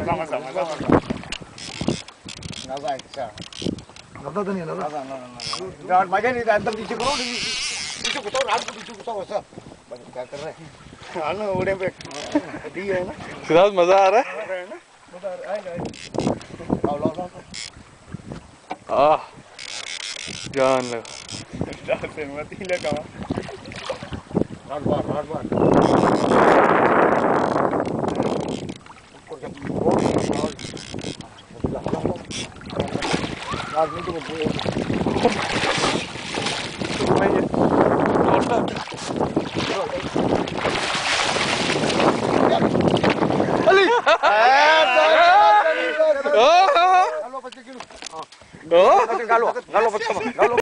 Nada tadi nada. Jangan maju nih, antar di sini kalau di situ kita orang di situ kita usah banyak kater deh. Anu udah break. Dia ना. सिद्धार्थ मजा आ रहा है? मजा आएगा। लो। जान लगा। से मत ही लगा। रात बार। रात में तो Ali. Galo.